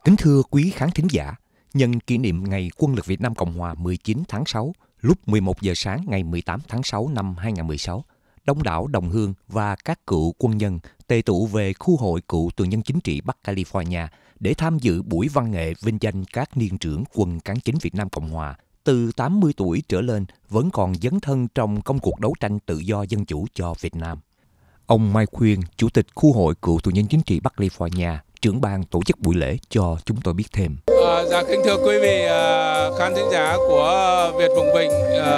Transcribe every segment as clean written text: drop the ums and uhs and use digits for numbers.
Kính thưa quý khán thính giả, nhân kỷ niệm Ngày Quân lực Việt Nam Cộng Hòa 19 tháng 6, lúc 11 giờ sáng ngày 18 tháng 6 năm 2016, đông đảo đồng hương và các cựu quân nhân tề tụ về khu hội cựu tù nhân chính trị Bắc California để tham dự buổi văn nghệ vinh danh các niên trưởng quân cán chính Việt Nam Cộng Hòa từ 80 tuổi trở lên vẫn còn dấn thân trong công cuộc đấu tranh tự do dân chủ cho Việt Nam. Ông Mai Khuyên, Chủ tịch khu hội cựu tù nhân chính trị Bắc California, trưởng ban tổ chức buổi lễ cho chúng tôi biết thêm. Dạ kính thưa quý vị khán thính giả của Việt Vùng Vịnh,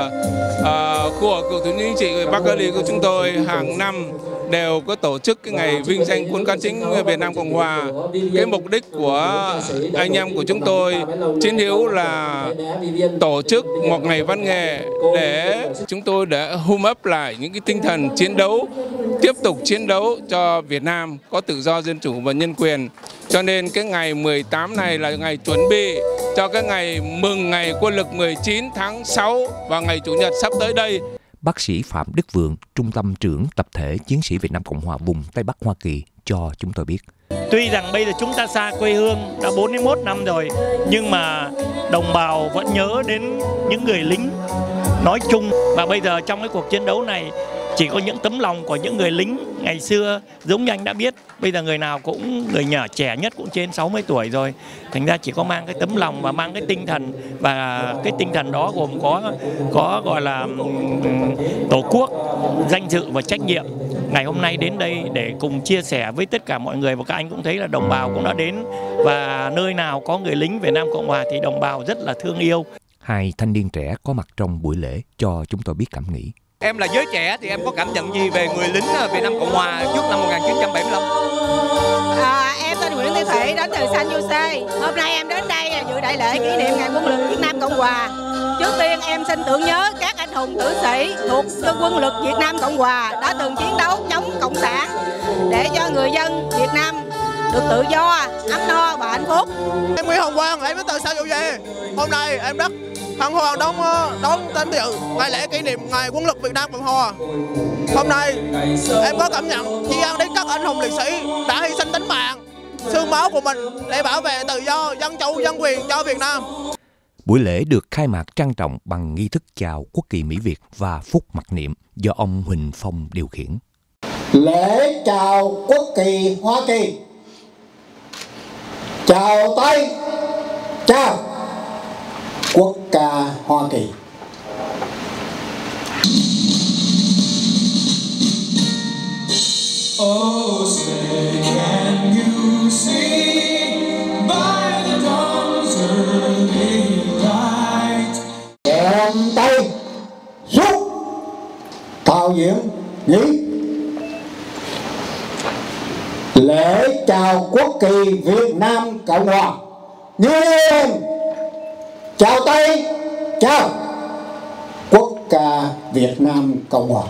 khu hội cựu tù nhân chính trị Bắc Cali của chúng tôi hàng năm đều có tổ chức cái ngày vinh danh quân cán chính Việt Nam Cộng Hòa. Cái mục đích của anh em của chúng tôi chiến hữu là tổ chức một ngày văn nghệ để chúng tôi đã hum up lại những cái tinh thần chiến đấu, tiếp tục chiến đấu cho Việt Nam có tự do, dân chủ và nhân quyền. Cho nên cái ngày 18 này là ngày chuẩn bị cho cái ngày mừng ngày quân lực 19 tháng 6 và ngày Chủ nhật sắp tới đây. Bác sĩ Phạm Đức Vượng, Trung tâm trưởng tập thể chiến sĩ Việt Nam Cộng Hòa vùng Tây Bắc Hoa Kỳ cho chúng tôi biết. Tuy rằng bây giờ chúng ta xa quê hương đã 41 năm rồi, nhưng mà đồng bào vẫn nhớ đến những người lính nói chung. Và bây giờ trong cái cuộc chiến đấu này chỉ có những tấm lòng của những người lính ngày xưa, giống như anh đã biết, bây giờ người nào cũng, người nhỏ trẻ nhất cũng trên 60 tuổi rồi. Thành ra chỉ có mang cái tấm lòng và mang cái tinh thần, và cái tinh thần đó gồm có gọi là tổ quốc, danh dự và trách nhiệm. Ngày hôm nay đến đây để cùng chia sẻ với tất cả mọi người, và các anh cũng thấy là đồng bào cũng đã đến, và nơi nào có người lính Việt Nam Cộng Hòa thì đồng bào rất là thương yêu. Hai thanh niên trẻ có mặt trong buổi lễ cho chúng tôi biết cảm nghĩ. Em là giới trẻ thì em có cảm nhận gì về người lính Việt Nam Cộng Hòa trước năm 1975? Em tên Nguyễn Thị Thủy, đến từ San Jose. Hôm nay em đến đây dự đại lễ kỷ niệm Ngày Quân lực Việt Nam Cộng Hòa. Trước tiên em xin tưởng nhớ các anh hùng tử sĩ thuộc Quân lực Việt Nam Cộng Hòa đã từng chiến đấu chống Cộng sản để cho người dân Việt Nam được tự do, ấm no và hạnh phúc. Em Nguyễn Hồng Quang, em đến từ San Jose. Hôm nay em rất hân hoan đón tham dự ngày lễ kỷ niệm Ngày Quân lực Việt Nam Cộng Hòa. Hôm nay em có cảm nhận tri ân đến các anh hùng liệt sĩ đã hy sinh tính mạng, xương máu của mình để bảo vệ tự do, dân chủ, dân quyền cho Việt Nam. Buổi lễ được khai mạc trang trọng bằng nghi thức chào quốc kỳ Mỹ Việt và phúc mặc niệm do ông Huỳnh Phong điều khiển. Lễ chào quốc kỳ Hoa Kỳ. Chào tay, chào quốc ca Hoa Kỳ. Oh, say can you see by the dawn's early light. Chèn tay, rút, thao diễn, nghỉ. Lễ chào quốc kỳ Việt Nam Cộng Hòa. Nghiêm. Chào tay, chào quốc ca Việt Nam Cộng Hòa.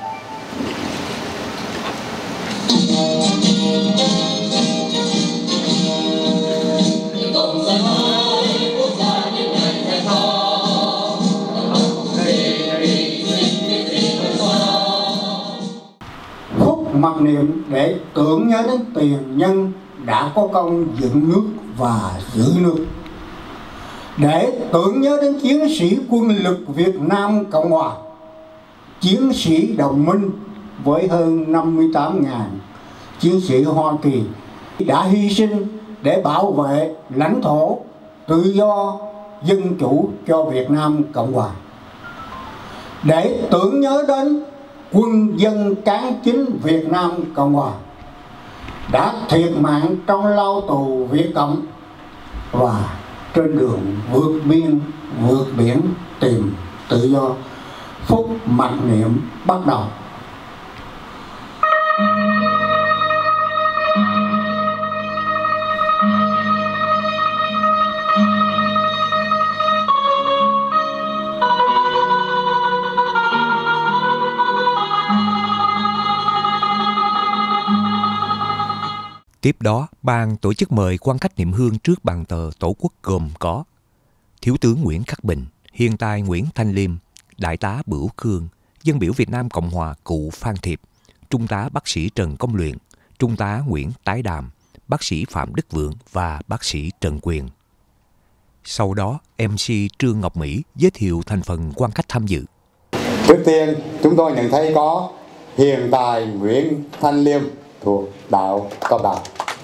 Phúc mặc niệm để tưởng nhớ đến tiền nhân đã có công dựng nước và giữ nước, để tưởng nhớ đến chiến sĩ quân lực Việt Nam Cộng Hòa, chiến sĩ đồng minh với hơn 58.000 chiến sĩ Hoa Kỳ đã hy sinh để bảo vệ lãnh thổ, tự do, dân chủ cho Việt Nam Cộng Hòa, để tưởng nhớ đến quân dân cán chính Việt Nam Cộng Hòa đã thiệt mạng trong lao tù Việt Cộng và trên đường vượt biên, vượt biển tìm tự do. Phúc mặc niệm bắt đầu. Tiếp đó, ban tổ chức mời quan khách niệm hương trước bàn thờ Tổ quốc gồm có Thiếu tướng Nguyễn Khắc Bình, Hiền tài Nguyễn Thanh Liêm, Đại tá Bửu Khương, Dân biểu Việt Nam Cộng Hòa cụ Phan Thiệp, Trung tá bác sĩ Trần Công Luyện, Trung tá Nguyễn Tái Đàm, bác sĩ Phạm Đức Vượng và bác sĩ Trần Quyền. Sau đó, MC Trương Ngọc Mỹ giới thiệu thành phần quan khách tham dự. Trước tiên, chúng tôi nhận thấy có hiện tài Nguyễn Thanh Liêm thuộc đạo Cao Đà,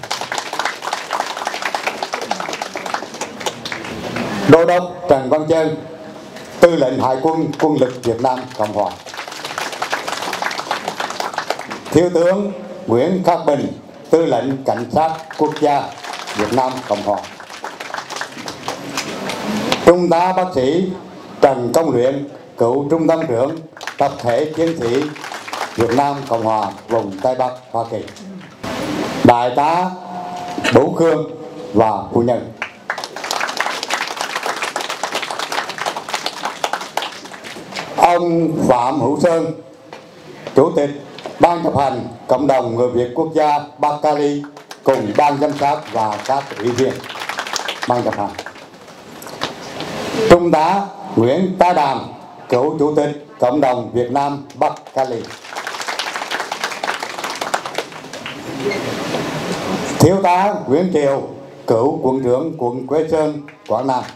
Đô đốc Trần Văn Trơn, Tư lệnh Hải quân Quân lực Việt Nam Cộng Hòa, Thiếu tướng Nguyễn Khắc Bình, Tư lệnh Cảnh sát Quốc gia Việt Nam Cộng Hòa, Trung tá bác sĩ Trần Công Luyện, cựu trung tâm trưởng tập thể chiến sĩ Việt Nam Cộng Hòa vùng Tây Bắc Hoa Kỳ, đại tá Đỗ Khương và phu nhân. Ông Phạm Hữu Sơn, Chủ tịch Ban chấp hành Cộng đồng Người Việt Quốc gia Bắc Cali cùng ban giám sát và các ủy viên ban chấp hành. Trung tá Nguyễn Tá Đàm, cựu Chủ tịch Cộng đồng Việt Nam Bắc Cali. Thiếu tá Nguyễn Triều, cựu quận trưởng quận Quế Sơn, Quảng Nam.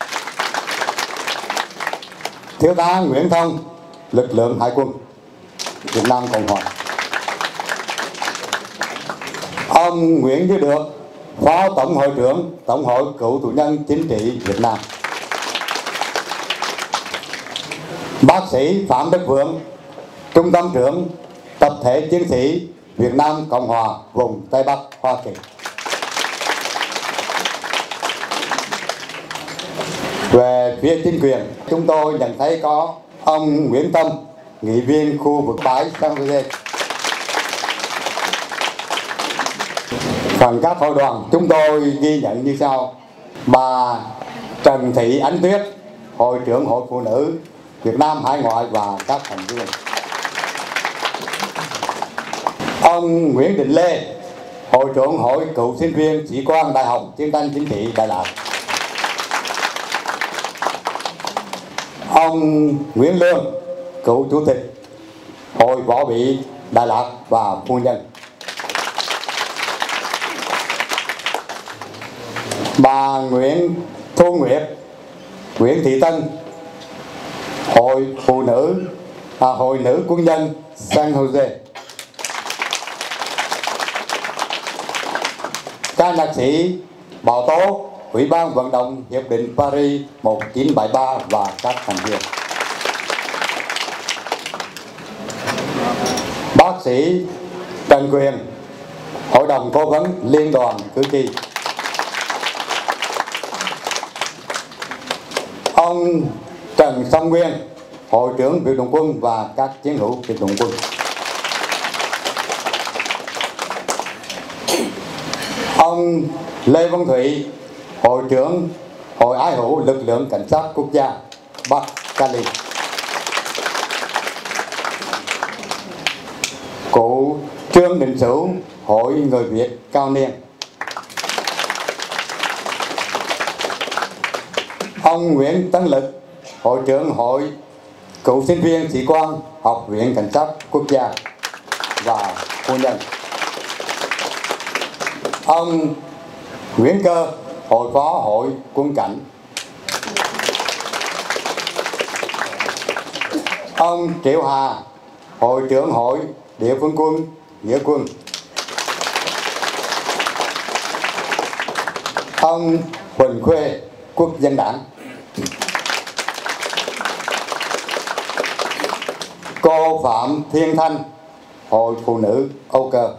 Thiếu tá Nguyễn Thông, lực lượng Hải quân Việt Nam Cộng Hòa. Ông Nguyễn Duy Được, Phó Tổng hội trưởng Tổng hội Cựu tù nhân chính trị Việt Nam. Bác sĩ Phạm Đức Vượng, Trung tâm trưởng tập thể chiến sĩ Việt Nam Cộng Hòa vùng Tây Bắc Hoa Kỳ. Về phía chính quyền, chúng tôi nhận thấy có ông Nguyễn Tâm, nghị viên khu vực bãi San Jose. Phần các hội đoàn chúng tôi ghi nhận như sau: bà Trần Thị Ánh Tuyết, Hội trưởng Hội Phụ nữ Việt Nam Hải Ngoại và các thành viên. Ông Nguyễn Đình Lê, Hội trưởng Hội Cựu sinh viên sĩ quan Đại học Chiến tranh Chính trị Đà Lạt. Ông Nguyễn Lương, cựu Chủ tịch Hội Võ bị Đà Lạt và phu nhân. Bà Nguyễn Thu Nguyệt, Nguyễn Thị Tân, Hội Phụ nữ, Hội Nữ Quân nhân San Jose. Các nhạc sĩ Bảo Tố, Ủy ban vận động Hiệp định Paris 1973 và các thành viên. Bác sĩ Trần Quyền, Hội đồng Cố vấn Liên đoàn Cử tri. Ông Trần Song Nguyên, Hội trưởng Biệt động quân và các chiến hữu biệt động quân. Ông Lê Văn Thủy, Hội trưởng Hội Ái hữu lực lượng Cảnh sát Quốc gia Bắc Cali. Cụ Trương Đình Sửu, Hội Người Việt Cao Niên. Ông Nguyễn Tấn Lực, Hội trưởng Hội Cựu sinh viên sĩ quan Học viện Cảnh sát Quốc gia và phu nhân. Ông Nguyễn Cơ, Hội phó Hội Quân cảnh. Ông Triệu Hà, Hội trưởng Hội Địa phương quân Nghĩa quân. Ông Huỳnh Khuê, Quốc dân đảng. Cô Phạm Thiên Thanh, Hội Phụ nữ Âu Cơ.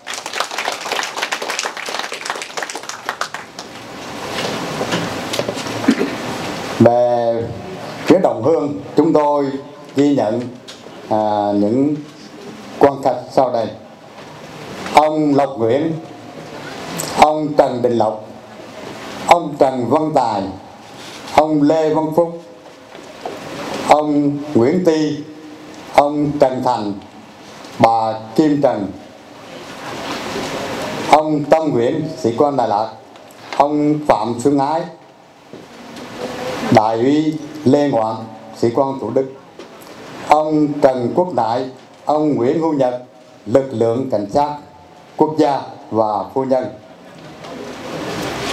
Về phía đồng hương, chúng tôi ghi nhận những quan khách sau đây: ông Lộc Nguyễn, ông Trần Đình Lộc, ông Trần Văn Tài, ông Lê Văn Phúc, ông Nguyễn Ty, ông Trần Thành, bà Kim Trần, ông Tâm Nguyễn, sĩ quan Đà Lạt, ông Phạm Xuân Ái, đại úy Lê Ngoạn, sĩ quan Thủ Đức, ông Trần Quốc Đại, ông Nguyễn Hữu Nhật, lực lượng Cảnh sát Quốc gia và phu nhân,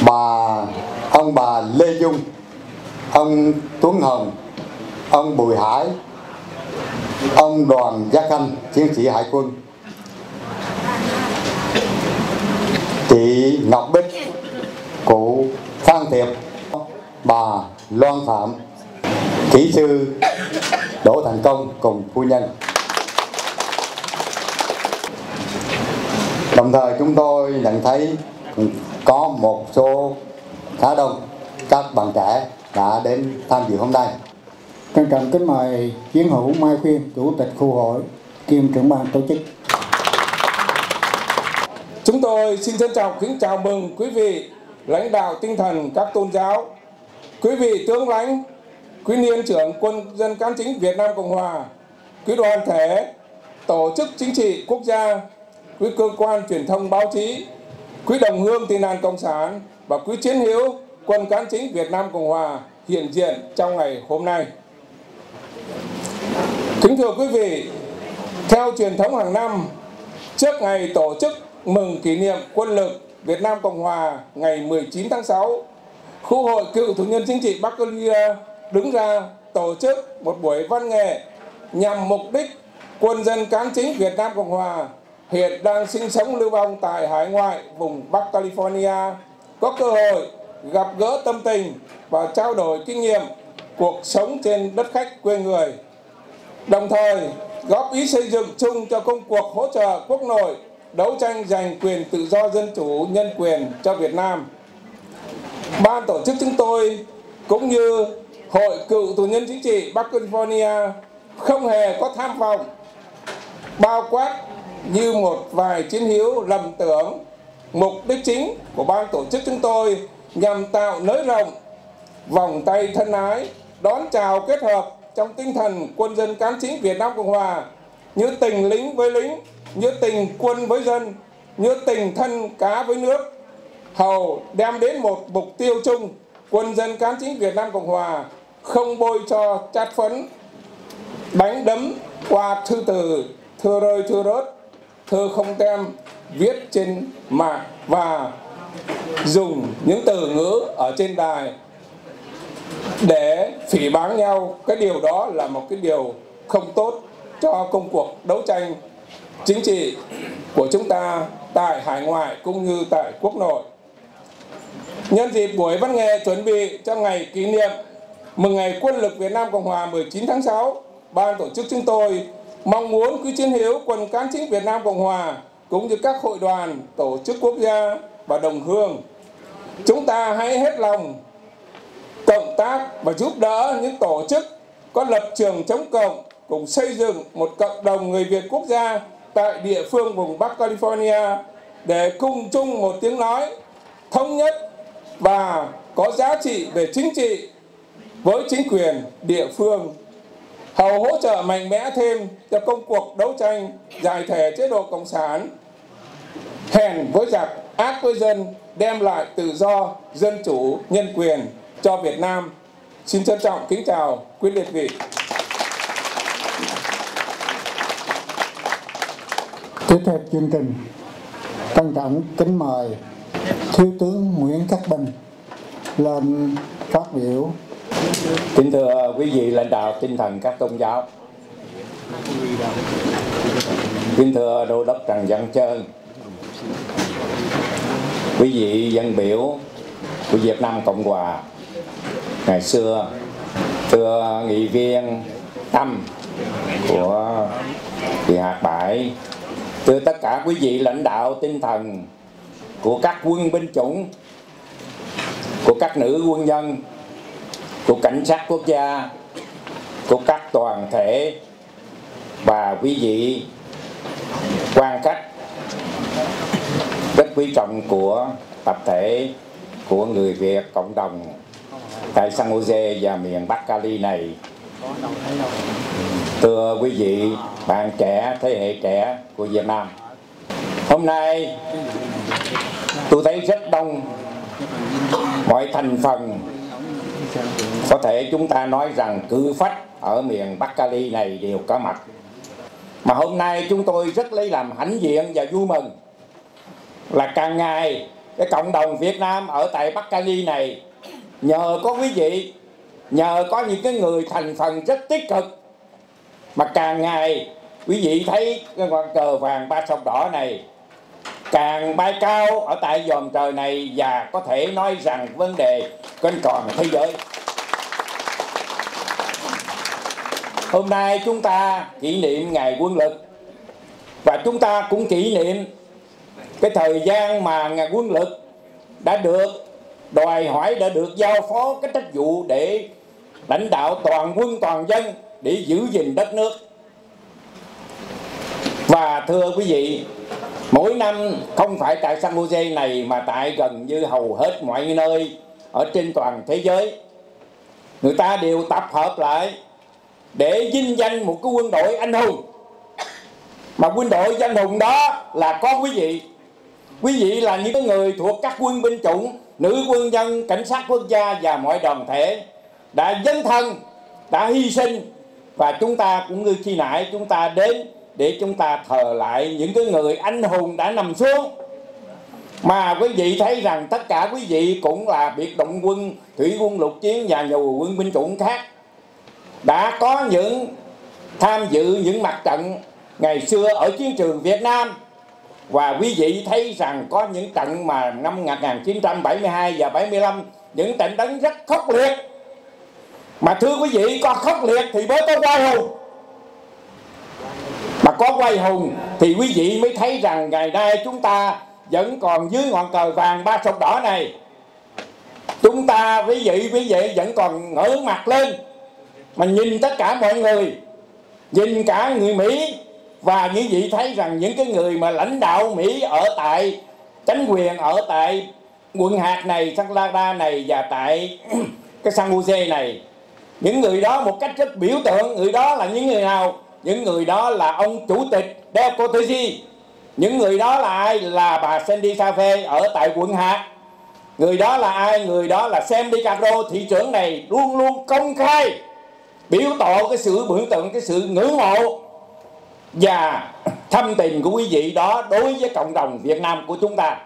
ông bà Lê Dung, ông Tuấn Hồng, ông Bùi Hải, ông Đoàn Gia Khanh, chiến sĩ Hải quân, chị Ngọc Bích, cụ Phan Thiệp, bà Loan Phạm, kỹ sư Đỗ Thành Công cùng phu nhân. Đồng thời chúng tôi nhận thấy có một số khá đông các bạn trẻ đã đến tham dự hôm nay. Trân trọng kính mời Chiến hữu Mai Khuyên, Chủ tịch Khu hội kiêm trưởng ban tổ chức. Chúng tôi xin trân trọng kính chào mừng quý vị lãnh đạo tinh thần các tôn giáo, quý vị tướng lãnh, quý niên trưởng Quân dân Cán chính Việt Nam Cộng Hòa, quý đoàn thể, tổ chức chính trị quốc gia, quý cơ quan truyền thông báo chí, quý đồng hương tị nạn cộng sản và quý chiến hữu Quân Cán chính Việt Nam Cộng Hòa hiện diện trong ngày hôm nay. Kính thưa quý vị, theo truyền thống hàng năm, trước ngày tổ chức mừng kỷ niệm quân lực Việt Nam Cộng Hòa ngày 19 tháng 6, Khu hội cựu tù nhân chính trị Bắc Cali đứng ra tổ chức một buổi văn nghệ nhằm mục đích quân dân cán chính Việt Nam Cộng Hòa hiện đang sinh sống lưu vong tại hải ngoại vùng Bắc California có cơ hội gặp gỡ tâm tình và trao đổi kinh nghiệm cuộc sống trên đất khách quê người, đồng thời góp ý xây dựng chung cho công cuộc hỗ trợ quốc nội đấu tranh giành quyền tự do dân chủ nhân quyền cho Việt Nam. Ban tổ chức chúng tôi cũng như Hội cựu tù nhân chính trị Bắc California không hề có tham vọng bao quát như một vài chiến hữu lầm tưởng. Mục đích chính của ban tổ chức chúng tôi nhằm tạo nới rộng vòng tay thân ái, đón chào kết hợp trong tinh thần quân dân cán chính Việt Nam Cộng Hòa, như tình lính với lính, như tình quân với dân, như tình thân cá với nước, hầu đem đến một mục tiêu chung: quân dân cán chính Việt Nam Cộng Hòa không bôi cho chát phấn, đánh đấm qua thư từ, thưa rơi thưa rớt, thơ không tem viết trên mạng và dùng những từ ngữ ở trên đài để phỉ báng nhau. Cái điều đó là một cái điều không tốt cho công cuộc đấu tranh chính trị của chúng ta tại hải ngoại cũng như tại quốc nội. Nhân dịp buổi văn nghệ chuẩn bị cho ngày kỷ niệm mừng ngày quân lực Việt Nam Cộng Hòa 19 tháng 6, ban tổ chức chúng tôi mong muốn quý chiến hữu Quân Cán chính Việt Nam Cộng Hòa cũng như các hội đoàn, tổ chức quốc gia và đồng hương, chúng ta hãy hết lòng cộng tác và giúp đỡ những tổ chức có lập trường chống cộng, cùng xây dựng một cộng đồng người Việt quốc gia tại địa phương vùng Bắc California để cùng chung một tiếng nói thống nhất và có giá trị về chính trị với chính quyền địa phương, hầu hỗ trợ mạnh mẽ thêm cho công cuộc đấu tranh giải thể chế độ cộng sản hèn với giặc, ác với dân, đem lại tự do, dân chủ, nhân quyền cho Việt Nam. Xin trân trọng kính chào quý liệt vị. Tiếp theo chương trình, trân trọng kính mời Thiếu tướng Nguyễn Khắc Bình lên phát biểu. Kính thưa quý vị lãnh đạo tinh thần các tôn giáo, kính thưa Đô đốc Trần Văn Trơn, quý vị dân biểu của Việt Nam Cộng Hòa ngày xưa, thưa nghị viên Tâm của Viện Hạt Bãi, thưa tất cả quý vị lãnh đạo tinh thần của các quân binh chủng, của các nữ quân nhân, của cảnh sát quốc gia, của các đoàn thể và quý vị quan khách rất quý trọng của tập thể của người Việt cộng đồng tại San Jose và miền Bắc Cali này. Thưa quý vị bạn trẻ, thế hệ trẻ của Việt Nam, hôm nay tôi thấy rất đông mọi thành phần, có thể chúng ta nói rằng cự phách ở miền Bắc Cali này đều có mặt. Mà hôm nay chúng tôi rất lấy làm hãnh diện và vui mừng là càng ngày cái cộng đồng Việt Nam ở tại Bắc Cali này, nhờ có quý vị, nhờ có những cái người thành phần rất tích cực, mà càng ngày quý vị thấy cái ngọn cờ vàng ba sọc đỏ này càng bay cao ở tại vòm trời này, và có thể nói rằng vấn đề trên toàn thế giới. Hôm nay chúng ta kỷ niệm ngày quân lực, và chúng ta cũng kỷ niệm cái thời gian mà ngày quân lực đã được đòi hỏi, đã được giao phó cái trách vụ để lãnh đạo toàn quân toàn dân để giữ gìn đất nước. Và thưa quý vị, mỗi năm không phải tại San Jose này mà tại gần như hầu hết mọi nơi ở trên toàn thế giới, người ta đều tập hợp lại để vinh danh một cái quân đội anh hùng. Mà quân đội anh hùng đó là có quý vị. Quý vị là những người thuộc các quân binh chủng, nữ quân nhân, cảnh sát quốc gia và mọi đoàn thể đã dấn thân, đã hy sinh. Và chúng ta cũng như khi nãy chúng ta đến để chúng ta thờ lại những cái người anh hùng đã nằm xuống. Mà quý vị thấy rằng tất cả quý vị cũng là biệt động quân, thủy quân, lục chiến và nhiều quân binh chủng khác đã có những tham dự những mặt trận ngày xưa ở chiến trường Việt Nam. Và quý vị thấy rằng có những trận mà năm 1972 và 75, những trận đánh rất khốc liệt. Mà thưa quý vị, có khốc liệt thì mới có oai hùng. Mà có oai hùng thì quý vị mới thấy rằng ngày nay chúng ta vẫn còn dưới ngọn cờ vàng ba sọc đỏ này. Chúng ta quý vị vẫn còn ngỡ mặt lên mà nhìn tất cả mọi người, nhìn cả người Mỹ. Và quý vị thấy rằng những cái người mà lãnh đạo Mỹ ở tại chính quyền ở tại quận hạt này, Santa Clara này và tại cái San Jose này, những người đó một cách rất biểu tượng. Người đó là những người nào? Những người đó là ông chủ tịch Del Cortese. Những người đó là ai? Là bà Sandy Safe ở tại quận hạt. Người đó là ai? Người đó là Sam DiCaprio, thị trưởng này luôn luôn công khai biểu tỏ cái sự biểu tượng, cái sự ngưỡng mộ và thâm tình của quý vị đó đối với cộng đồng Việt Nam của chúng ta.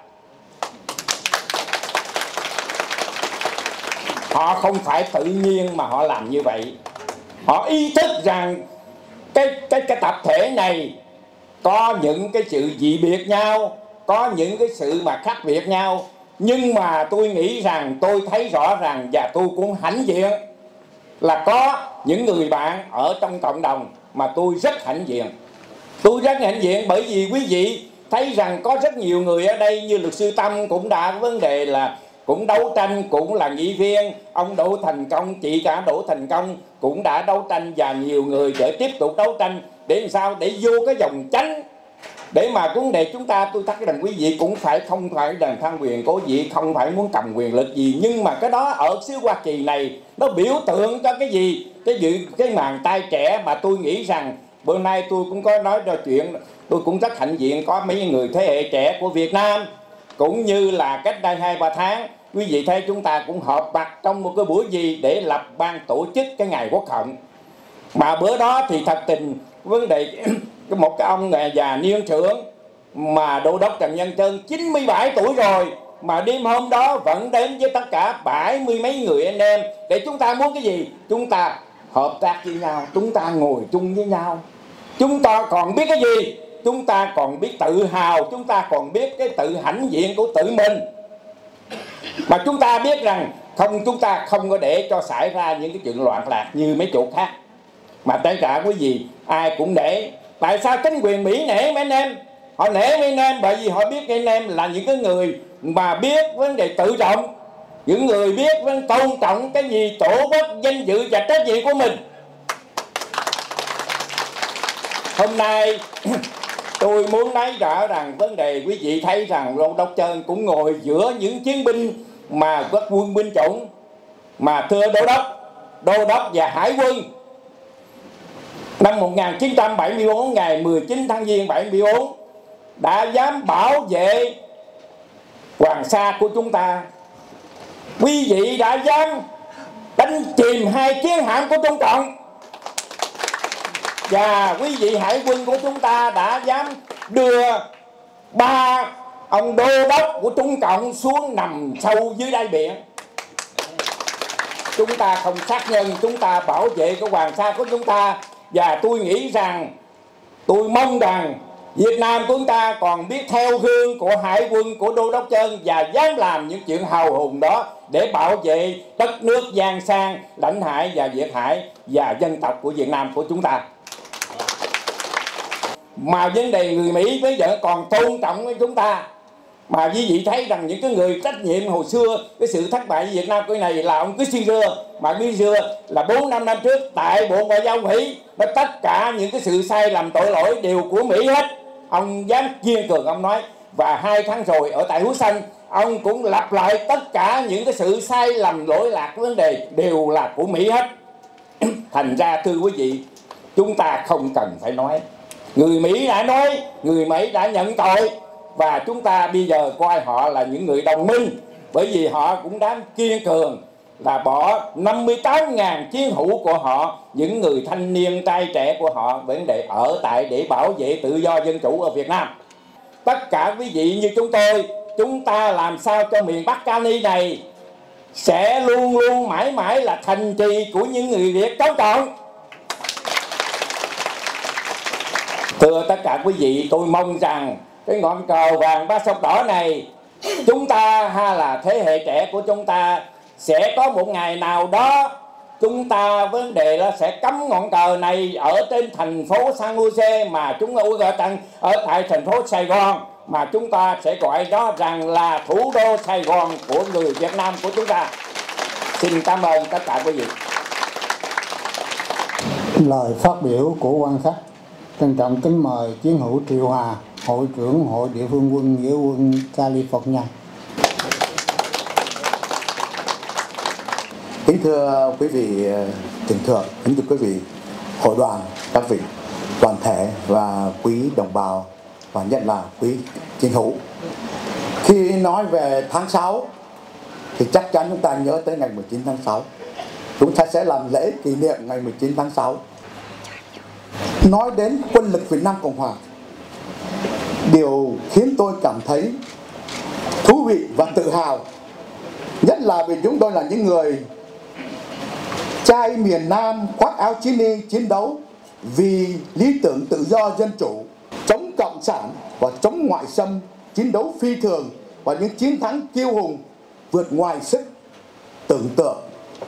Họ không phải tự nhiên mà họ làm như vậy. Họ ý thức rằng cái tập thể này có những cái sự dị biệt nhau, có những cái sự mà khác biệt nhau. Nhưng mà tôi nghĩ rằng, tôi thấy rõ ràng và tôi cũng hãnh diện là có những người bạn ở trong cộng đồng mà tôi rất hãnh diện. Tôi rất hãnh diện bởi vì quý vị thấy rằng có rất nhiều người ở đây, như luật sư Tâm cũng đã có vấn đề là cũng đấu tranh, cũng là nghị viên. Ông Đỗ Thành Công, chị cả Đỗ Thành Công cũng đã đấu tranh, và nhiều người để tiếp tục đấu tranh để làm sao để vô cái dòng chánh. Để mà vấn đề chúng ta, tôi thắc rằng quý vị cũng phải không phải đàn tham quyền của quý vị, không phải muốn cầm quyền lực gì, nhưng mà cái đó ở xứ Hoa Kỳ này nó biểu tượng cho cái gì? Cái màn tay trẻ. Mà tôi nghĩ rằng bữa nay tôi cũng có nói ra chuyện, tôi cũng rất hạnh diện có mấy người thế hệ trẻ của Việt Nam, cũng như là cách đây 2-3 tháng quý vị thấy chúng ta cũng họp mặt trong một cái buổi gì để lập ban tổ chức cái ngày Quốc hận. Mà bữa đó thì thật tình vấn đề một cái ông già niên trưởng mà Đô đốc Trần Nhân Trân 97 tuổi rồi, mà đêm hôm đó vẫn đến với tất cả 70 mấy người anh em để chúng ta muốn cái gì? Chúng ta hợp tác với nhau, chúng ta ngồi chung với nhau. Chúng ta còn biết cái gì? Chúng ta còn biết tự hào, chúng ta còn biết cái tự hãnh diện của tự mình. Mà chúng ta biết rằng chúng ta không có để cho xảy ra những cái chuyện loạn lạc như mấy chỗ khác. Mà tất cả quý vị ai cũng nể. Tại sao chính quyền Mỹ nể mấy anh em? Họ nể mấy anh em bởi vì họ biết anh em là những cái người mà biết vấn đề tự trọng, những người biết tôn trọng cái gì tổ quốc, danh dự và trách nhiệm của mình. Hôm nay tôi muốn nói rõ rằng vấn đề quý vị thấy rằng Đô đốc Trân cũng ngồi giữa những chiến binh mà các quân binh chủng. Mà thưa Đô đốc và Hải quân, năm 1974, ngày 19 tháng Giêng 74 đã dám bảo vệ Hoàng Sa của chúng ta. Quý vị đã dám đánh chìm 2 chiến hạm của Trung Cộng. Và quý vị hải quân của chúng ta đã dám đưa 3 ông đô đốc của Trung Cộng xuống nằm sâu dưới đáy biển. Chúng ta không sát nhân, chúng ta bảo vệ cái hoàng sa của chúng ta. Và tôi nghĩ rằng, tôi mong rằng Việt Nam của chúng ta còn biết theo gương của Hải quân, của Đô đốc Trân và dám làm những chuyện hào hùng đó để bảo vệ đất nước Giang Sang, lãnh hải và Việt Hải và dân tộc của Việt Nam của chúng ta. Mà vấn đề người Mỹ bây giờ còn tôn trọng với chúng ta. Mà quý vị thấy rằng những cái người trách nhiệm hồi xưa cái sự thất bại Việt Nam cái này là ông Kissinger. Mà Kissinger là 4-5 năm trước tại Bộ Ngoại giao Mỹ, nó tất cả những cái sự sai lầm tội lỗi đều của Mỹ hết. Ông dám kiên cường ông nói. Và 2 tháng rồi ở tại Hú Xanh, ông cũng lặp lại tất cả những cái sự sai lầm lỗi lạc vấn đề đều là của Mỹ hết. Thành ra thưa quý vị, chúng ta không cần phải nói. Người Mỹ đã nói, người Mỹ đã nhận tội. Và chúng ta bây giờ coi họ là những người đồng minh. Bởi vì họ cũng dám kiên cường là bỏ 58.000 chiến hữu của họ, những người thanh niên trai trẻ của họ vấn đề ở tại để bảo vệ tự do dân chủ ở Việt Nam. Tất cả quý vị như chúng ta làm sao cho miền Bắc Cali này sẽ luôn luôn mãi mãi là thành trì của những người Việt chống cộng. Thưa tất cả quý vị, tôi mong rằng cái ngọn cờ vàng ba sọc đỏ này, chúng ta hay là thế hệ trẻ của chúng ta sẽ có một ngày nào đó chúng ta vấn đề là sẽ cắm ngọn cờ này ở trên thành phố San Jose, mà chúng ta ở tại thành phố Sài Gòn, mà chúng ta sẽ gọi đó rằng là thủ đô Sài Gòn của người Việt Nam của chúng ta. Xin cảm ơn tất cả quý vị. Lời phát biểu của quan khách, trân trọng kính mời chiến hữu Triệu Hà, hội trưởng hội địa phương quân nghĩa quân California. Kính thưa quý vị trưởng thượng, kính thưa quý vị hội đoàn, các vị toàn thể và quý đồng bào và nhất là quý chiến hữu. Khi nói về tháng 6 thì chắc chắn chúng ta nhớ tới ngày 19 tháng 6. Chúng ta sẽ làm lễ kỷ niệm ngày 19 tháng 6. Nói đến quân lực Việt Nam Cộng Hòa, điều khiến tôi cảm thấy thú vị và tự hào nhất là vì chúng tôi là những người trai miền Nam khoác áo chiến y chiến đấu vì lý tưởng tự do dân chủ, chống cộng sản và chống ngoại xâm, chiến đấu phi thường và những chiến thắng kiêu hùng vượt ngoài sức tưởng tượng.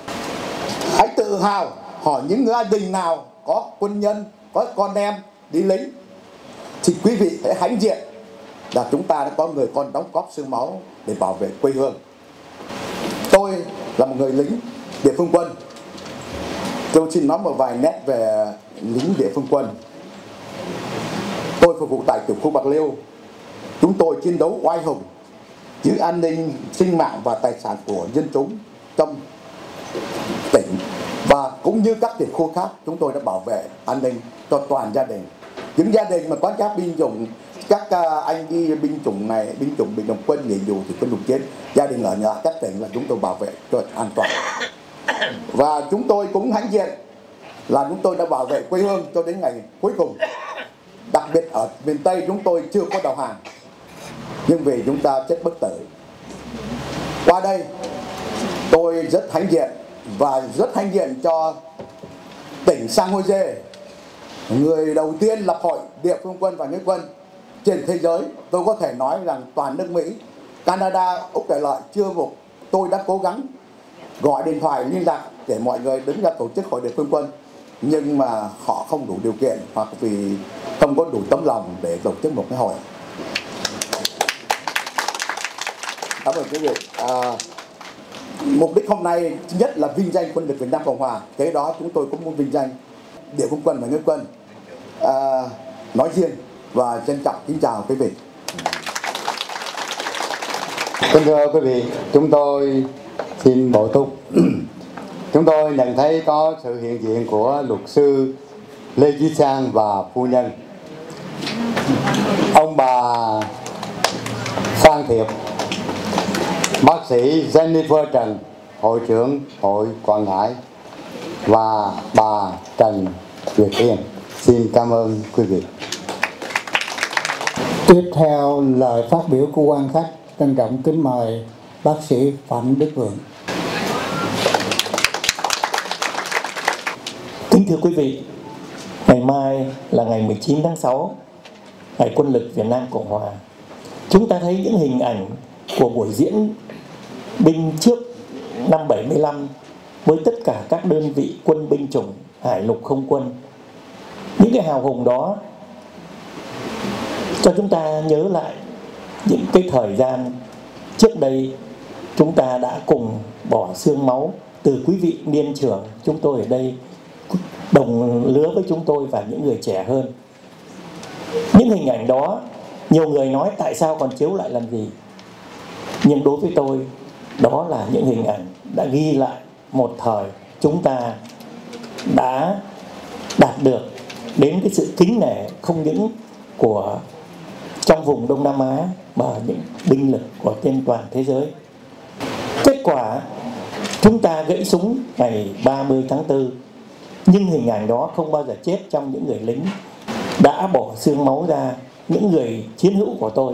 Hãy tự hào hỏi những gia đình nào có quân nhân, có con em đi lính thì quý vị hãy hãnh diện là chúng ta đã có người con đóng góp xương máu để bảo vệ quê hương. Tôi là một người lính địa phương quân. Tôi xin nói một vài nét về lính địa phương quân. Tôi phục vụ tại tiểu khu Bạc Liêu. Chúng tôi chiến đấu oai hùng, giữ an ninh sinh mạng và tài sản của dân chúng trong tỉnh, và cũng như các tiểu khu khác chúng tôi đã bảo vệ an ninh cho toàn gia đình. Những gia đình mà có các binh chủng, các anh đi binh chủng này, binh chủng bị đồng quân nghỉ dù thì quân lục chiến, gia đình ở nhà các tỉnh là chúng tôi bảo vệ cho an toàn. Và chúng tôi cũng hãnh diện là chúng tôi đã bảo vệ quê hương cho đến ngày cuối cùng. Đặc biệt ở miền Tây chúng tôi chưa có đầu hàng, nhưng vì chúng ta chết bất tử. Qua đây tôi rất hãnh diện và rất hãnh diện cho tỉnh San Jose, người đầu tiên lập hội địa phương quân và nghĩa quân trên thế giới. Tôi có thể nói rằng toàn nước Mỹ, Canada, Úc Đại Lợi chưa một, tôi đã cố gắng gọi điện thoại liên lạc để mọi người đứng ra tổ chức hội địa phương quân, nhưng mà họ không đủ điều kiện hoặc vì không có đủ tấm lòng để tổ chức một cái hội. Cảm ơn quý vị. Mục đích hôm nay thứ nhất là vinh danh quân lực Việt Nam Cộng Hòa, cái đó chúng tôi cũng muốn vinh danh địa phương quân và nghĩa quân nói riêng, và trân trọng kính chào quý vị. Kính thưa quý vị, chúng tôi xin bổ túc. Chúng tôi nhận thấy có sự hiện diện của luật sư Lê Chí Sang và phu nhân, ông bà Phan Thiệp, bác sĩ Jennifer Trần, hội trưởng hội Quảng Ngãi, và bà Trần Việt Yên. Xin cảm ơn quý vị. Tiếp theo lời phát biểu của quan khách, trân trọng kính mời bác sĩ Phạm Đức Vượng. Kính thưa quý vị, ngày mai là ngày 19 tháng 6, ngày Quân lực Việt Nam Cộng Hòa. Chúng ta thấy những hình ảnh của buổi diễn binh trước năm 75 với tất cả các đơn vị quân binh chủng hải lục không quân. Những cái hào hùng đó cho chúng ta nhớ lại những cái thời gian trước đây chúng ta đã cùng bỏ xương máu. Từ quý vị niên trưởng chúng tôi ở đây, đồng lứa với chúng tôi và những người trẻ hơn. Những hình ảnh đó, nhiều người nói tại sao còn chiếu lại làm gì. Nhưng đối với tôi, đó là những hình ảnh đã ghi lại một thời chúng ta đã đạt được đến cái sự kính nể không những của trong vùng Đông Nam Á mà những binh lực của trên toàn thế giới. Kết quả chúng ta gãy súng ngày 30 tháng 4, nhưng hình ảnh đó không bao giờ chết trong những người lính đã bỏ xương máu ra, những người chiến hữu của tôi.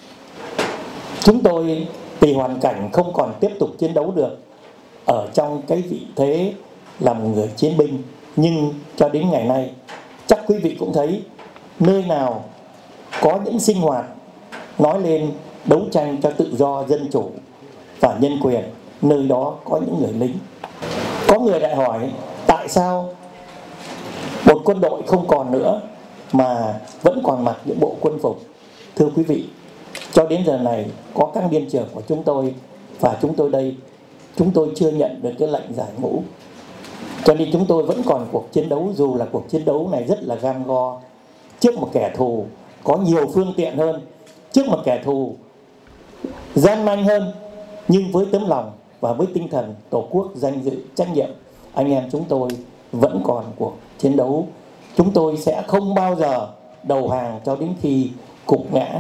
Chúng tôi vì hoàn cảnh không còn tiếp tục chiến đấu được ở trong cái vị thế là một người chiến binh, nhưng cho đến ngày nay chắc quý vị cũng thấy nơi nào có những sinh hoạt nói lên đấu tranh cho tự do, dân chủ và nhân quyền, nơi đó có những người lính. Có người lại hỏi tại sao một quân đội không còn nữa mà vẫn còn mặc những bộ quân phục. Thưa quý vị, cho đến giờ này có các niên trưởng của chúng tôi và chúng tôi đây, chúng tôi chưa nhận được cái lệnh giải ngũ. Cho nên chúng tôi vẫn còn cuộc chiến đấu, dù là cuộc chiến đấu này rất là gam go, trước một kẻ thù có nhiều phương tiện hơn, trước một kẻ thù gian manh hơn, nhưng với tấm lòng và với tinh thần tổ quốc, danh dự, trách nhiệm, anh em chúng tôi vẫn còn cuộc chiến đấu. Chúng tôi sẽ không bao giờ đầu hàng cho đến khi cục ngã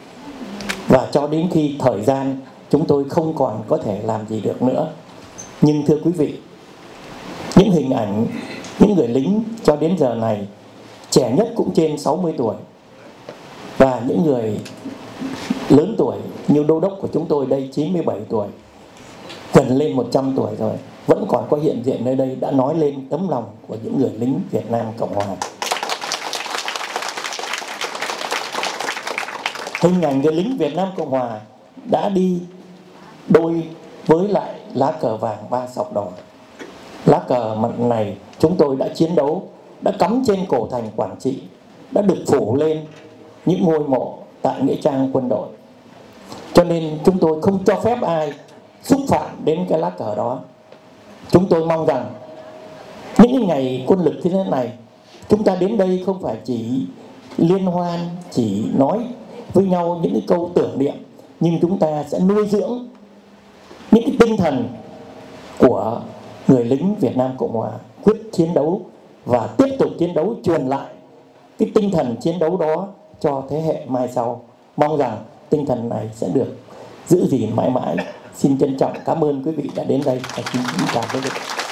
và cho đến khi thời gian chúng tôi không còn có thể làm gì được nữa. Nhưng thưa quý vị, những hình ảnh những người lính cho đến giờ này, trẻ nhất cũng trên 60 tuổi và những người lớn tuổi như đô đốc của chúng tôi đây 97 tuổi, gần lên 100 tuổi rồi, vẫn còn có hiện diện nơi đây, đã nói lên tấm lòng của những người lính Việt Nam Cộng Hòa. Hình ảnh người lính Việt Nam Cộng Hòa đã đi đôi với lại lá cờ vàng 3 sọc đỏ. Lá cờ mặt này chúng tôi đã chiến đấu, đã cắm trên cổ thành Quảng Trị, đã được phủ lên những ngôi mộ tại nghĩa trang quân đội. Cho nên chúng tôi không cho phép ai xúc phạm đến cái lá cờ đó. Chúng tôi mong rằng những ngày quân lực như thế này, chúng ta đến đây không phải chỉ liên hoan, chỉ nói với nhau những cái câu tưởng niệm, nhưng chúng ta sẽ nuôi dưỡng những cái tinh thần của người lính Việt Nam Cộng Hòa, quyết chiến đấu và tiếp tục chiến đấu, truyền lại cái tinh thần chiến đấu đó cho thế hệ mai sau. Mong rằng tinh thần này sẽ được giữ gìn mãi mãi. Xin trân trọng cảm ơn quý vị đã đến đây và xin chào quý vị.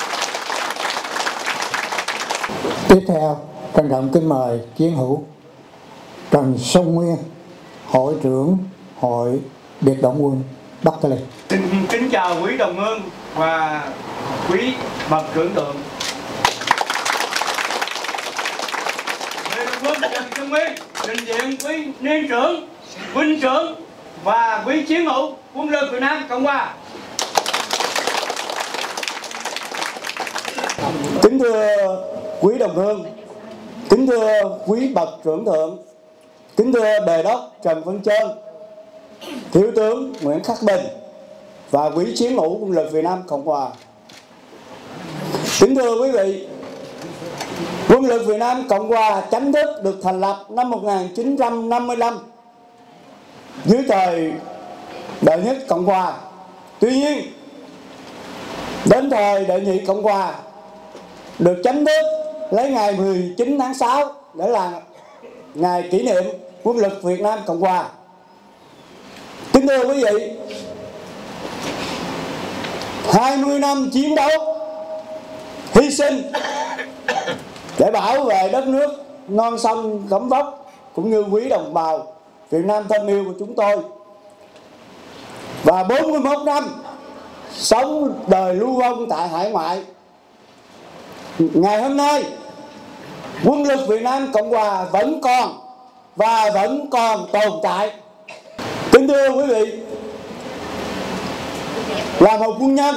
Tiếp theo, trân trọng kính mời chiến hữu Trần Sông Nguyên, hội trưởng Hội Biệt động quân Bắc Cali. Xin kính chào quý đồng hương và quý bậc trưởng tượng. Về đồng quân Trần Sông Nguyên trình diện quý niên trưởng, huynh trưởng và quý chiến hữu quân lực Việt Nam Cộng Hòa. Kính thưa quý đồng hương, kính thưa quý bậc trưởng thượng, kính thưa đề đốc Trần Văn Trơn, thiếu tướng Nguyễn Khắc Bình và quý chiến hữu quân lực Việt Nam Cộng Hòa. Kính thưa quý vị, quân lực Việt Nam Cộng Hòa chính thức được thành lập năm 1955 dưới thời đệ nhất Cộng Hòa. Tuy nhiên, đến thời đệ nhị Cộng Hòa được chính thức lấy ngày 19 tháng 6 để là ngày kỷ niệm quân lực Việt Nam Cộng Hòa. Kính thưa quý vị, 20 năm chiến đấu, hy sinh để bảo vệ đất nước non sông gấm vóc cũng như quý đồng bào Việt Nam thân yêu của chúng tôi. Và 41 năm sống đời lưu vong tại hải ngoại, ngày hôm nay quân lực Việt Nam Cộng Hòa vẫn còn và vẫn còn tồn tại. Kính thưa quý vị, là một quân nhân,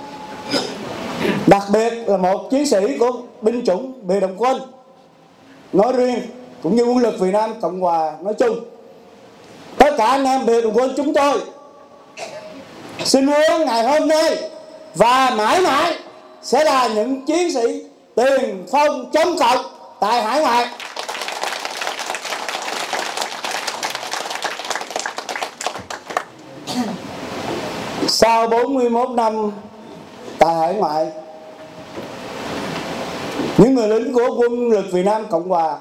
đặc biệt là một chiến sĩ của binh chủng biệt động quân nói riêng cũng như quân lực Việt Nam Cộng Hòa nói chung, tất cả anh em biệt động quân chúng tôi xin hứa ngày hôm nay và mãi mãi sẽ là những chiến sĩ tiền phong chống cộng tại hải ngoại. Sau 41 năm tại hải ngoại, những người lính của quân lực Việt Nam Cộng Hòa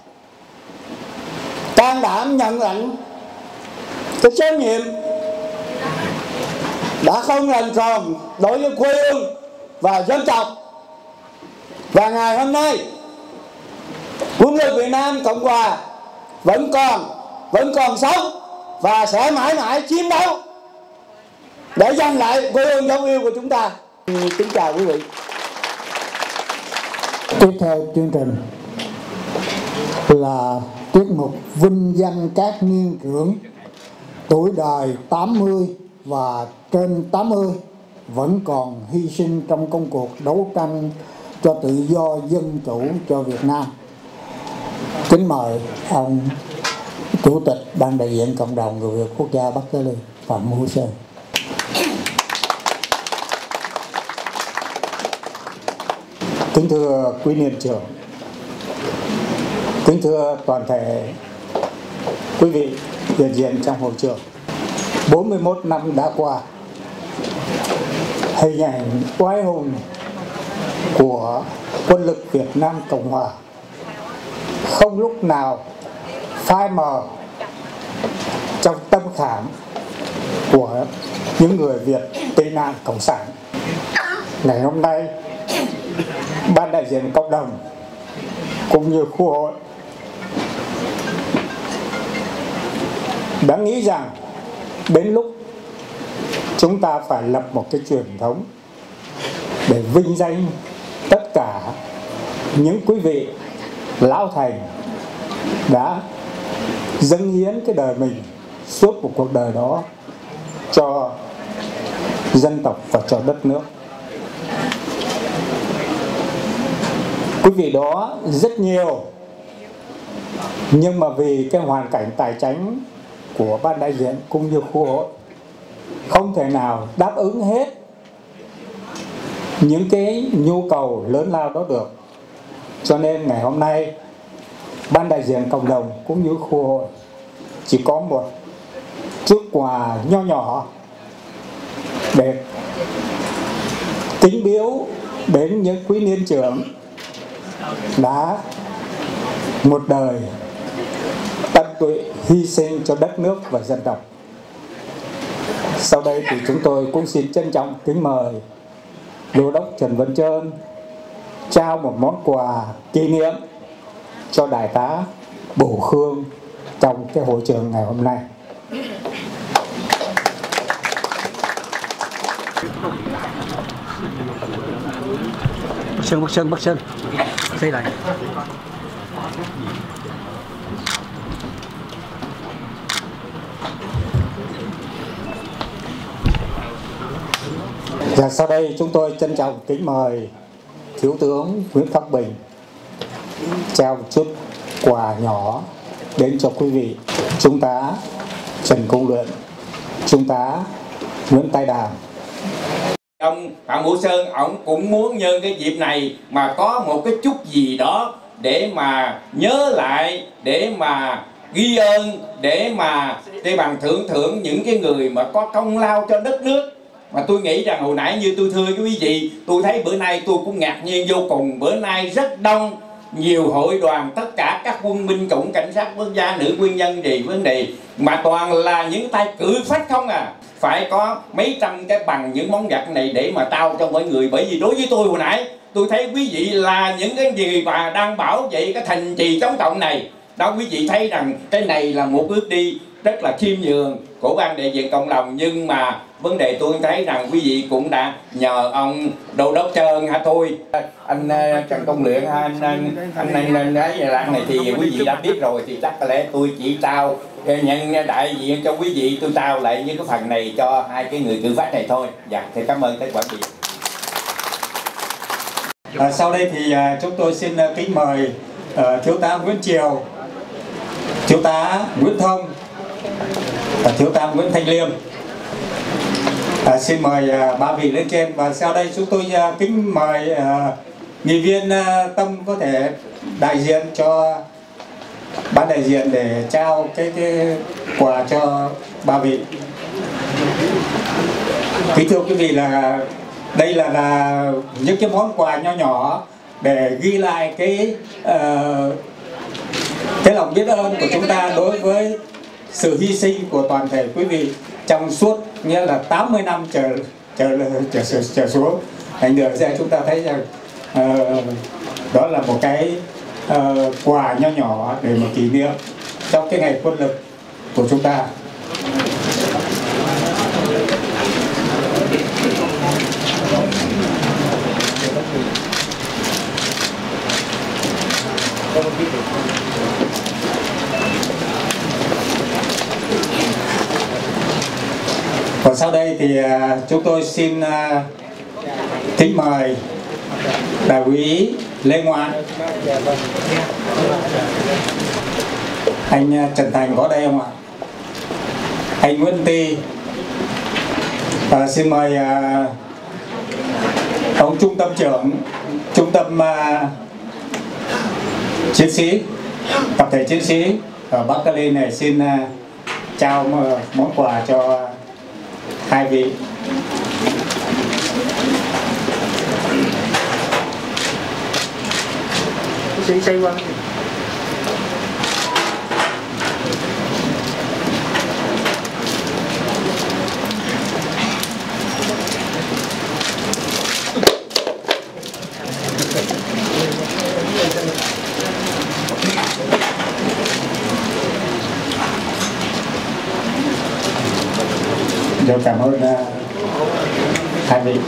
can đảm nhận lãnh cái trách nhiệm đã không làm tròn đối với quê hương và dân tộc. Và ngày hôm nay quân lực Việt Nam Cộng Hòa vẫn còn sống và sẽ mãi mãi chiến đấu để giành lại quê hương dấu yêu của chúng ta. Kính chào quý vị. Tiếp theo chương trình là tiết mục vinh danh các niên trưởng tuổi đời 80 và trên 80 vẫn còn hy sinh trong công cuộc đấu tranh cho tự do dân chủ cho Việt Nam. Kính mời ông Chủ tịch Ban đại diện Cộng đồng Người Việt Quốc gia Bắc Cali, Phạm Hữu Sơn. Kính thưa quý niên trưởng, kính thưa toàn thể quý vị hiện diện trong hội trường, 41 năm đã qua, hình ảnh oai hùng của quân lực Việt Nam Cộng Hòa không lúc nào phai mờ trong tâm khảm của những người Việt tị nạn cộng sản. Ngày hôm nay, Ban đại diện cộng đồng cũng như khu hội đã nghĩ rằng đến lúc chúng ta phải lập một cái truyền thống để vinh danh tất cả những quý vị lão thành đã dâng hiến cái đời mình suốt một cuộc đời đó cho dân tộc và cho đất nước. Quý vị đó rất nhiều, nhưng mà vì cái hoàn cảnh tài chính của ban đại diện cũng như khu hội không thể nào đáp ứng hết những cái nhu cầu lớn lao đó được. Cho nên ngày hôm nay ban đại diện cộng đồng cũng như khu hội chỉ có một chút quà nho nhỏ để kính biếu đến những quý niên trưởng đã một đời tận tụy hy sinh cho đất nước và dân tộc. Sau đây thì chúng tôi cũng xin trân trọng kính mời Đô đốc Trần Văn Trơn trao một món quà kỷ niệm cho Đại tá Bổ Khương trong cái hội trường ngày hôm nay. Bắc Sơn, đây này. Và sau đây chúng tôi trân trọng kính mời Thiếu tướng Nguyễn Khắc Bình trao một chút quà nhỏ đến cho quý vị. Trung tá Trần Công Luyện, Trung tá Nguyễn Tài Đàm. Ông Phạm Hữu Sơn, ông cũng muốn nhân cái dịp này mà có một cái chút gì đó để mà nhớ lại, để mà ghi ơn, để mà bằng thưởng những cái người mà có công lao cho đất nước. Mà tôi nghĩ rằng hồi nãy như tôi thưa quý vị, tôi thấy bữa nay tôi cũng ngạc nhiên vô cùng. Bữa nay rất đông, nhiều hội đoàn, tất cả các quân binh chủng, cảnh sát quốc gia, nữ quân nhân gì vấn đề, mà toàn là những tay cự phách không à. Phải có mấy trăm cái bằng những món vật này để mà trao cho mọi người. Bởi vì đối với tôi hồi nãy tôi thấy quý vị là những cái gì mà đang bảo vệ cái thành trì chống cộng này. Đó, quý vị thấy rằng cái này là một bước đi rất là khiêm nhường của ban đại diện cộng đồng, nhưng mà vấn đề tôi thấy rằng quý vị cũng đã nhờ ông Đô Đốc Trơn hả thôi. Anh Trần Công Luyện, anh ấy này thì quý vị đã biết rồi, thì chắc có lẽ tôi chỉ trao nhận đại diện cho quý vị, tôi trao lại những cái phần này cho hai cái người cử phát này thôi. Dạ, thì cảm ơn các quản trị. Sau đây thì chúng tôi xin kính mời Thiếu tá Nguyễn Triều, Thiếu tá Nguyễn Thông và Thiếu tá Nguyễn Thanh Liêm. Xin mời ba vị lên trên, và sau đây chúng tôi kính mời nghị viên Tâm có thể đại diện cho ban đại diện để trao cái quà cho ba vị. Kính thưa quý vị, là đây là những cái món quà nho nhỏ để ghi lại cái lòng biết ơn của chúng ta đối với sự hy sinh của toàn thể quý vị trong suốt nghĩa là 80 năm trở xuống. Thành được ra chúng ta thấy rằng đó là một cái quà nho nhỏ để mà kỷ niệm trong cái ngày quân lực của chúng ta. Và sau đây thì chúng tôi xin kính mời đại úy Lê Ngoan. Anh Trần Thành có đây không ạ? Anh Nguyễn Ty. Và xin mời ông trung tâm trưởng trung tâm chiến sĩ, tập thể chiến sĩ ở Bắc Cali này xin trao món quà cho hai vị. Xin xây qua. Tôi cảm ơn hai vị.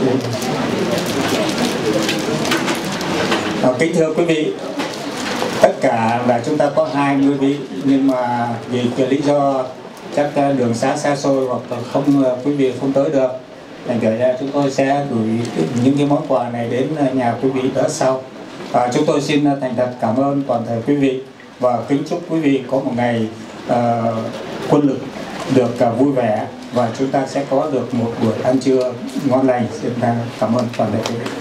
Kính thưa quý vị, tất cả là chúng ta có 20 vị, nhưng mà vì cái lý do chắc đường xá xa xôi hoặc không quý vị không tới được, thành ra chúng tôi sẽ gửi những cái món quà này đến nhà quý vị đỡ sau. Chúng tôi xin thành thật cảm ơn toàn thể quý vị và kính chúc quý vị có một ngày quân lực được vui vẻ, và chúng ta sẽ có được một buổi ăn trưa ngon lành. Xin cảm ơn toàn thể quý vị.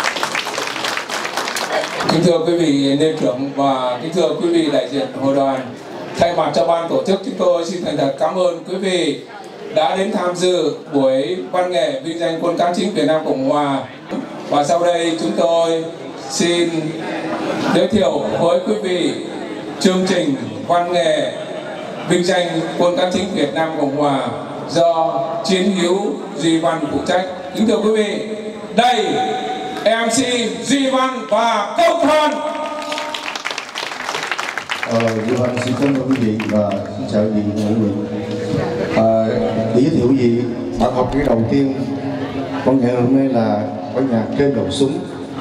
Kính thưa quý vị nên trưởng và kính thưa quý vị đại diện hội đoàn, thay mặt cho ban tổ chức, chúng tôi xin thành thật cảm ơn quý vị đã đến tham dự buổi văn nghệ vinh danh quân cán chính Việt Nam Cộng Hòa. Và sau đây chúng tôi xin giới thiệu với quý vị chương trình văn nghệ vinh danh quân cán chính Việt Nam Cộng Hòa do chiến hữu Duy Văn phụ trách. Kính thưa quý vị, đây MC Duy Văn và Công Thần. Duy Văn xin cảm ơn quý vị và xin chào quý vị mọi người. Để giới thiệu quý vị, bạn học cái đầu tiên văn nghệ hôm nay là bản nhạc Trên Đầu Súng.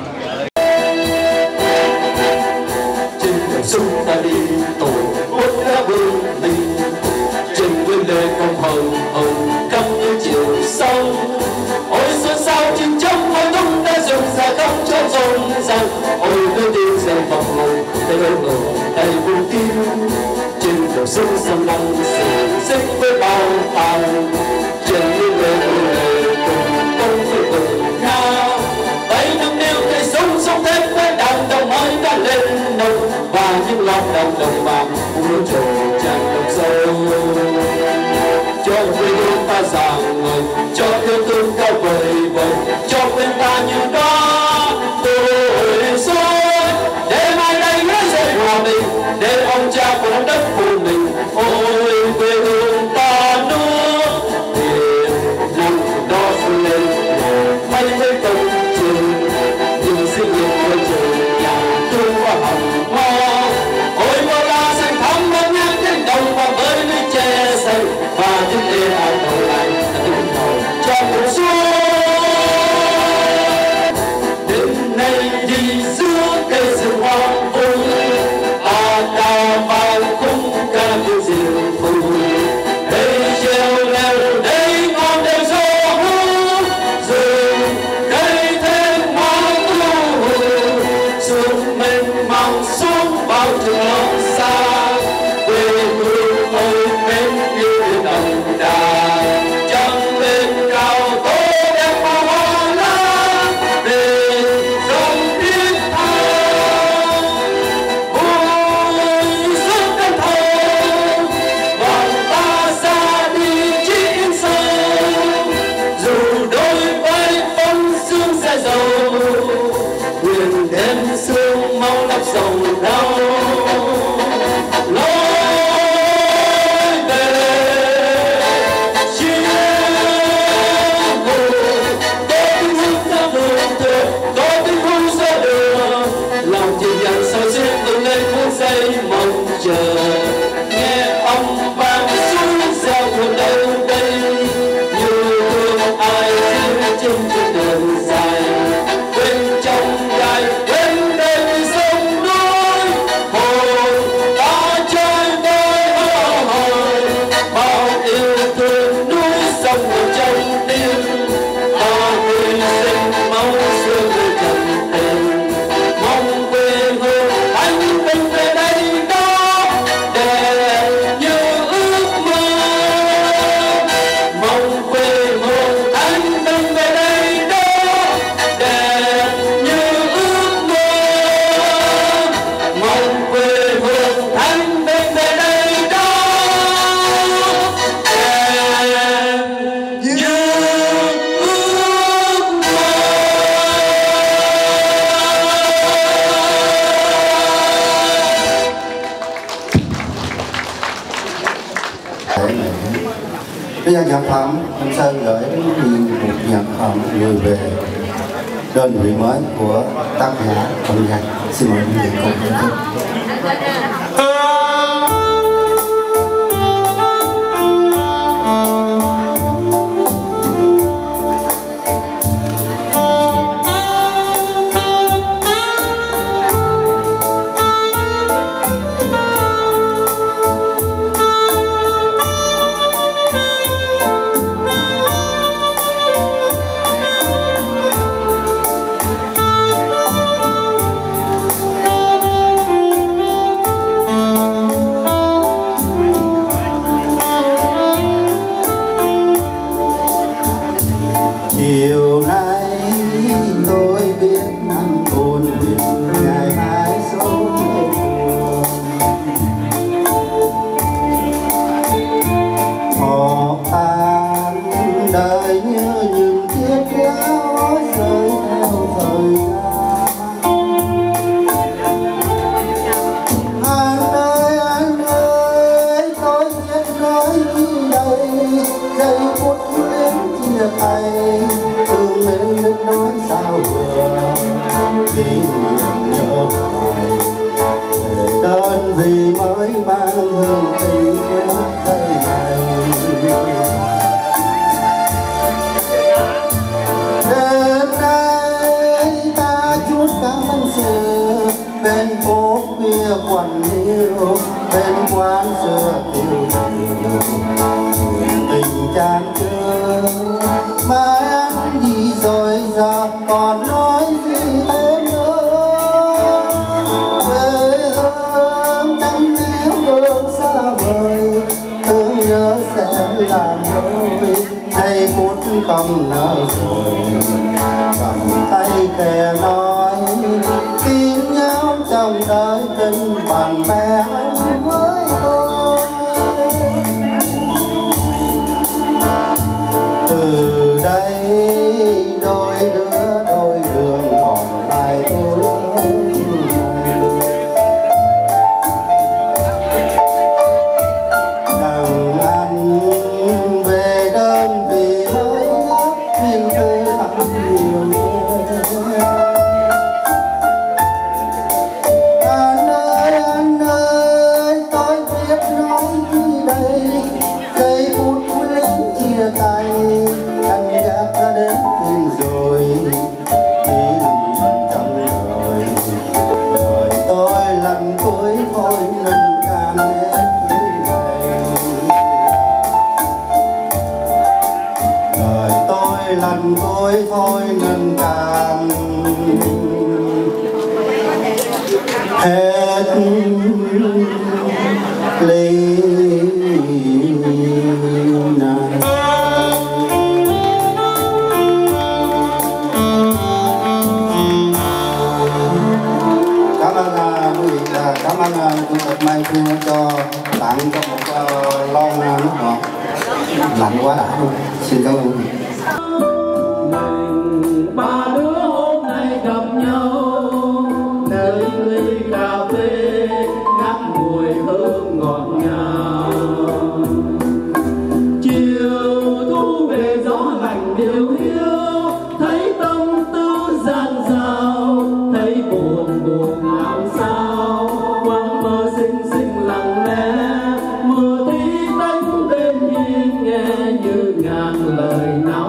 Trên đầu súng ta đi, tổ quốc đã vươn mình. Trên nguyên lề công hồng hồng cắm như chiều sông. Ôi xuân sao chim trong hoa tung đã rụng ra khắp cho rộn ràng. Ôi đôi tiếng rèn vòng hồng tay ơi ngờ tay vùng tim. Trên đầu súng sông băng sườn xích với bao tàng. Trên nguyên lề cùng công với cùng nhau. Tay nắm đeo cây súng sông thép với đàn đồng mới đã lên nồng. Và những lòng đồng bạc muốn trổ tràn đồng sâu. Cho quê hương ta giảng người, cho yêu thương cao vời vời, cho quên ta như đó tuổi xuân. Để mai đây nói dậy hòa bình, để ông cha của đất của mình. Ôi quê hương ta nước Việt Nam đó vươn lên mây với công trình, những sinh viên quê trường nhà thương và hồng hoa. Ôi mơ la xanh thắm Cái dàn nhạc phẩm anh Sơn gửi một nhạc phẩm người về đơn vị mới của tác giả Công Nhạc. Xin mời quý vị cùng thưởng thức. Chiều nay tôi biết anh buồn vì ngày mai số họ tan đời như những chiếc áo rơi theo thời gian. Anh ơi tôi biết nói gì đây, giây phút đến chia tay thương nên biết nói sao vừa vì nhớ hoài đơn vì mới mang hương tình đây này. Đêm nay ta chút cảm ơn xưa bên phố kia quần yêu bên quán xưa tiêu tình chán chưa mà ăn gì rồi giờ còn nói gì thêm nữa. Quê hương chẳng thiếu hương xa vời thương nhớ sẽ làm đôi hay phút không nỡ rồi cầm tay kề nói tin nhau trong đời tình bạn bè với tôi. Từ đây đôi đứa đôi đường còn lại tôi. Đằng anh về đơn vị mới nhưng tôi thầm nhiều. Anh ơi tôi biết nói gì đây, giây phút quyết chia tay anh đã đến tìm rồi khi vẫn trong đời đời tôi lần cuối thôi ngừng cạn hết thứ này. Đời tôi lần cuối thôi ngừng cạn hết ly này. Cảm ơn Chủ tịch Mai Phương cho tặng cho một lon nước ngọt lạnh quá đã luôn. Xin cảm ơn. Ba đứa hôm nay gặp nhau nơi ly cà phê ngát mùi hương ngọt ngào. Chiều thu về gió lạnh điều hiu thấy tâm tư dạt dào thấy buồn buồn làm sao quang mơ xinh xinh lặng lẽ mưa tí tách bên hiên nghe như ngàn lời nào.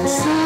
xa